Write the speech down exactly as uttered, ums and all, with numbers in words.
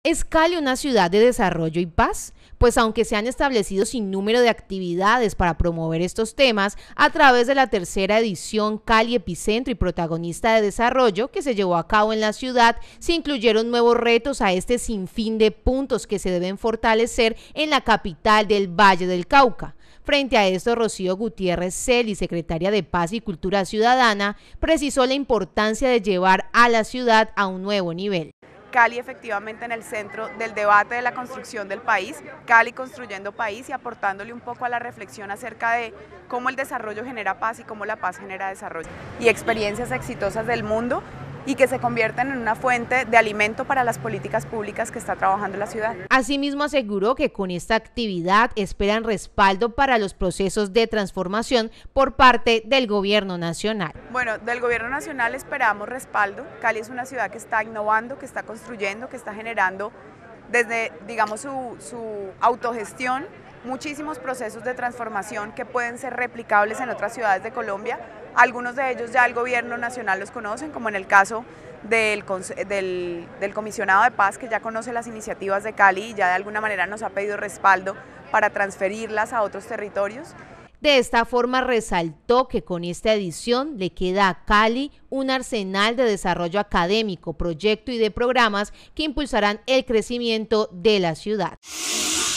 ¿Es Cali una ciudad de desarrollo y paz? Pues aunque se han establecido sin número de actividades para promover estos temas, a través de la tercera edición Cali Epicentro y Protagonista de Desarrollo que se llevó a cabo en la ciudad, se incluyeron nuevos retos a este sinfín de puntos que se deben fortalecer en la capital del Valle del Cauca. Frente a esto, Rocío Gutiérrez Celi, secretaria de Paz y Cultura Ciudadana, precisó la importancia de llevar a la ciudad a un nuevo nivel. Cali efectivamente en el centro del debate de la construcción del país, Cali construyendo país y aportándole un poco a la reflexión acerca de cómo el desarrollo genera paz y cómo la paz genera desarrollo. Y experiencias exitosas del mundo y que se convierten en una fuente de alimento para las políticas públicas que está trabajando la ciudad. Asimismo aseguró que con esta actividad esperan respaldo para los procesos de transformación por parte del gobierno nacional. Bueno, del gobierno nacional esperamos respaldo. Cali es una ciudad que está innovando, que está construyendo, que está generando desde, digamos, su, su autogestión, muchísimos procesos de transformación que pueden ser replicables en otras ciudades de Colombia. Algunos de ellos ya el gobierno nacional los conocen, como en el caso del, del, del comisionado de paz, que ya conoce las iniciativas de Cali y ya de alguna manera nos ha pedido respaldo para transferirlas a otros territorios. De esta forma resaltó que con esta edición le queda a Cali un arsenal de desarrollo académico, proyecto y de programas que impulsarán el crecimiento de la ciudad.